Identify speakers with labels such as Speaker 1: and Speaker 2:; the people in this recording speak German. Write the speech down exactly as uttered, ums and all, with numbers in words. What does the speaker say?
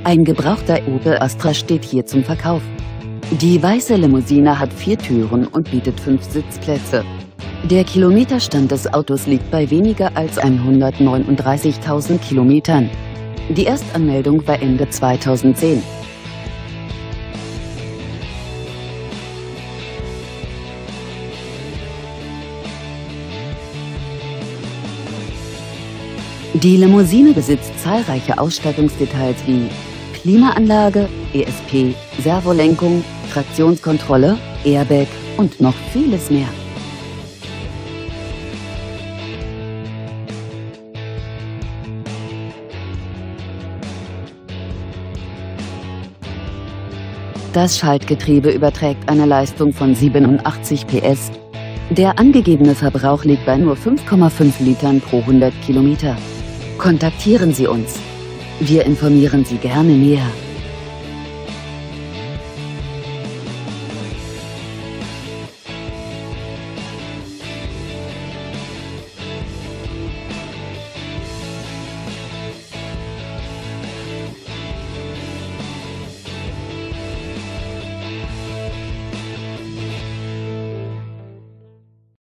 Speaker 1: Ein gebrauchter Opel Astra steht hier zum Verkauf. Die weiße Limousine hat vier Türen und bietet fünf Sitzplätze. Der Kilometerstand des Autos liegt bei weniger als hundertneununddreißigtausend Kilometern. Die Erstanmeldung war Ende zweitausendzehn. Die Limousine besitzt zahlreiche Ausstattungsdetails wie Klimaanlage, E S P, Servolenkung, Traktionskontrolle, Airbag und noch vieles mehr. Das Schaltgetriebe überträgt eine Leistung von siebenundachtzig P S. Der angegebene Verbrauch liegt bei nur fünf Komma fünf Litern pro hundert Kilometer. Kontaktieren Sie uns. Wir informieren Sie gerne näher.